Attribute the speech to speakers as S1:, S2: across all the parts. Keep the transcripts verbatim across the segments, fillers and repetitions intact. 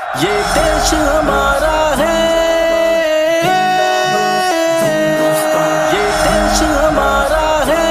S1: ये देश हमारा है, ये देश हमारा है।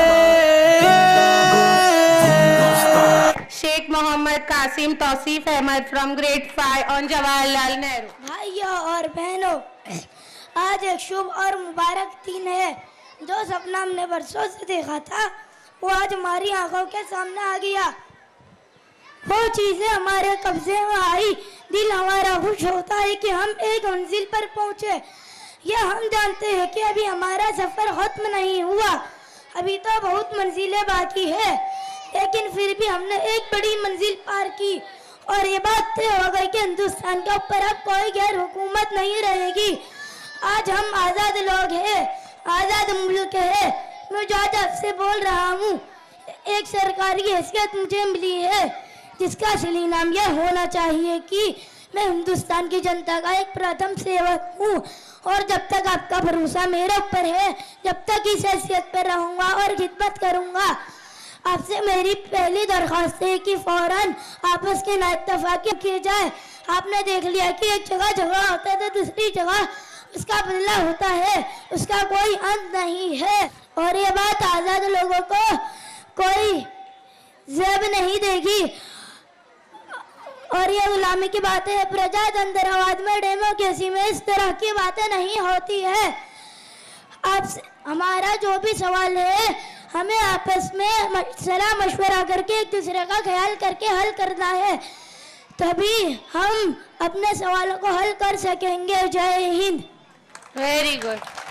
S2: Sheikh Mohammad Qasim Tauseef Ahmad from grade five on Jawaharlal Nehru.
S3: भाइयों और बहनों, आज एक शुभ और मुबारक दिन है। जो सपना हमने बरसों से देखा था वो आज हमारी आंखों के सामने आ गया। वो चीजें हमारे कब्जे में आई, दिल हमारा खुश होता है कि हम एक मंजिल पर पहुंचे। यह हम जानते हैं कि अभी हमारा सफर खत्म नहीं हुआ, अभी तो बहुत मंजिलें बाकी है, लेकिन फिर भी हमने एक बड़ी मंजिल पार की और ये बात तय हो गई कि हिंदुस्तान के ऊपर अब कोई गैर हुकूमत नहीं रहेगी। आज हम आज़ाद लोग हैं, आज़ाद मुल्क है। मैं जो आज आपसे बोल रहा हूँ, एक सरकारी हैसियत मुझे मिली है जिसका असली नाम यह होना चाहिए कि मैं हिंदुस्तान की जनता का एक प्रथम सेवक हूँ और जब तक आपका भरोसा मेरे ऊपर है, जब तक इस हैसियत पर रहूँगा और खिदमत करूँगा। आपसे मेरी पहली दरख्वास्त है कि फौरन आपस के नाइत्तफाकी किए जाए। आपने देख लिया कि एक जगह झगड़ा होता है तो दूसरी जगह उसका बदला होता है, उसका कोई अंत नहीं है और ये बात आज़ाद लोगों को कोई ज़ेब नहीं देगी। और ये गुलामी की बातें है, प्रजातंत्रवाद में, डेमोक्रेसी में इस तरह की बातें नहीं होती है। आप हमारा जो भी सवाल है हमें आपस में सलाह मशवरा करके एक दूसरे का ख्याल करके हल करना है, तभी हम अपने सवालों को हल कर सकेंगे। जय हिंद।
S2: Very good.